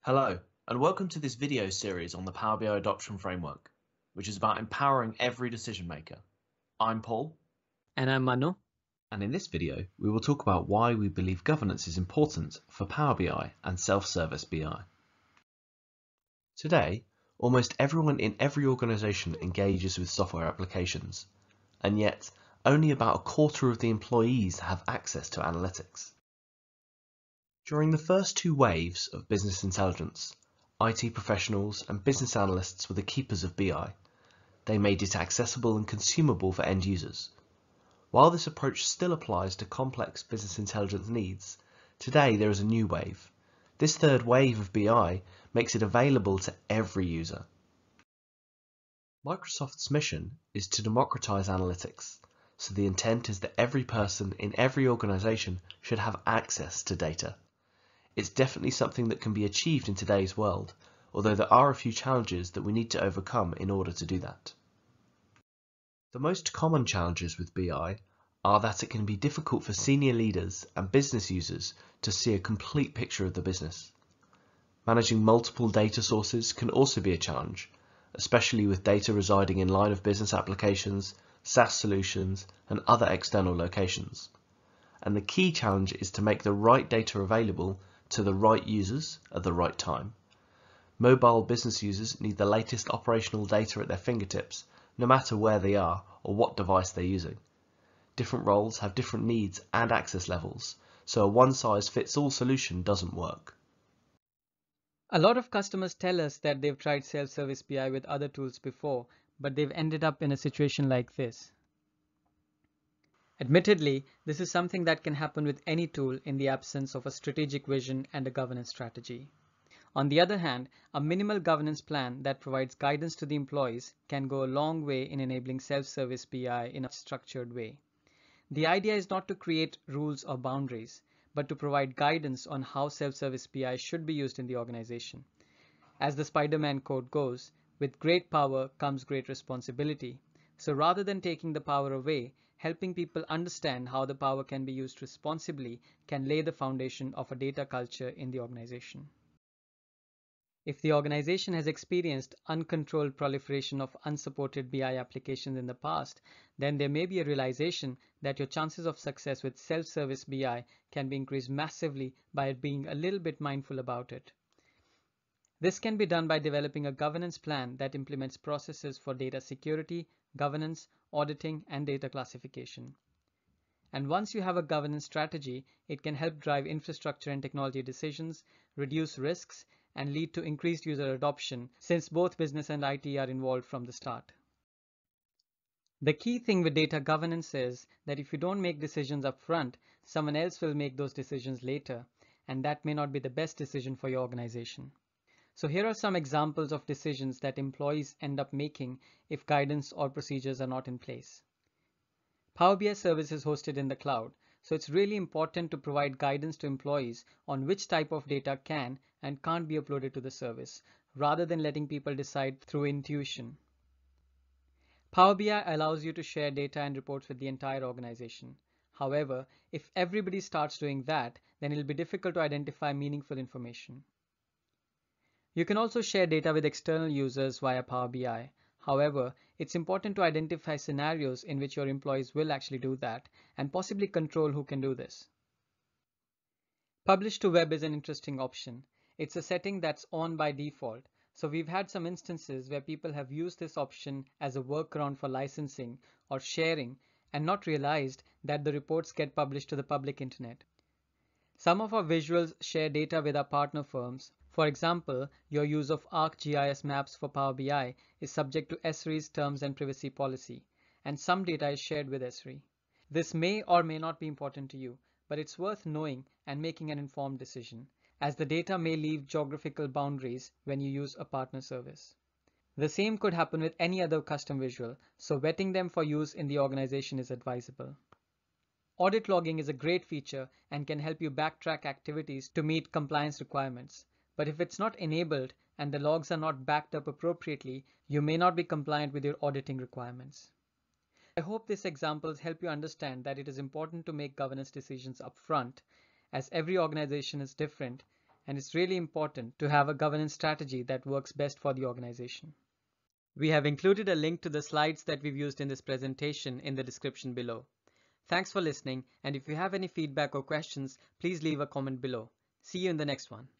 Hello, and welcome to this video series on the Power BI Adoption Framework, which is about empowering every decision maker. I'm Paul. And I'm Manu. And in this video, we will talk about why we believe governance is important for Power BI and self-service BI. Today, almost everyone in every organization engages with software applications, and yet only about a quarter of the employees have access to analytics. During the first two waves of business intelligence, IT professionals and business analysts were the keepers of BI. They made it accessible and consumable for end users. While this approach still applies to complex business intelligence needs, today there is a new wave. This third wave of BI makes it available to every user. Microsoft's mission is to democratize analytics, so the intent is that every person in every organization should have access to data. It's definitely something that can be achieved in today's world, although there are a few challenges that we need to overcome in order to do that. The most common challenges with BI are that it can be difficult for senior leaders and business users to see a complete picture of the business. Managing multiple data sources can also be a challenge, especially with data residing in line of business applications, SaaS solutions, and other external locations. And the key challenge is to make the right data available to the right users at the right time. Mobile business users need the latest operational data at their fingertips, no matter where they are or what device they're using. Different roles have different needs and access levels, so a one-size-fits-all solution doesn't work. A lot of customers tell us that they've tried self-service BI with other tools before, but they've ended up in a situation like this. Admittedly, this is something that can happen with any tool in the absence of a strategic vision and a governance strategy. On the other hand, a minimal governance plan that provides guidance to the employees can go a long way in enabling self-service BI in a structured way. The idea is not to create rules or boundaries, but to provide guidance on how self-service BI should be used in the organization. As the Spider-Man quote goes, with great power comes great responsibility. So rather than taking the power away, helping people understand how the power can be used responsibly can lay the foundation of a data culture in the organization. If the organization has experienced uncontrolled proliferation of unsupported BI applications in the past, then there may be a realization that your chances of success with self-service BI can be increased massively by being a little bit mindful about it. This can be done by developing a governance plan that implements processes for data security, governance, auditing, and data classification. And once you have a governance strategy, it can help drive infrastructure and technology decisions, reduce risks, and lead to increased user adoption, since both business and IT are involved from the start. The key thing with data governance is that if you don't make decisions up front, someone else will make those decisions later, and that may not be the best decision for your organization. So here are some examples of decisions that employees end up making if guidance or procedures are not in place. Power BI service is hosted in the cloud, so it's really important to provide guidance to employees on which type of data can and can't be uploaded to the service, rather than letting people decide through intuition. Power BI allows you to share data and reports with the entire organization. However, if everybody starts doing that, then it'll be difficult to identify meaningful information. You can also share data with external users via Power BI. However, it's important to identify scenarios in which your employees will actually do that and possibly control who can do this. Publish to web is an interesting option. It's a setting that's on by default. So we've had some instances where people have used this option as a workaround for licensing or sharing and not realized that the reports get published to the public internet. Some of our visuals share data with our partner firms. For example, your use of ArcGIS maps for Power BI is subject to Esri's terms and privacy policy, and some data is shared with Esri. This may or may not be important to you, but it's worth knowing and making an informed decision, as the data may leave geographical boundaries when you use a partner service. The same could happen with any other custom visual, so vetting them for use in the organization is advisable. Audit logging is a great feature and can help you backtrack activities to meet compliance requirements. But if it's not enabled and the logs are not backed up appropriately, you may not be compliant with your auditing requirements. I hope these examples help you understand that it is important to make governance decisions upfront, as every organization is different and it's really important to have a governance strategy that works best for the organization. We have included a link to the slides that we've used in this presentation in the description below. Thanks for listening, and if you have any feedback or questions, please leave a comment below. See you in the next one.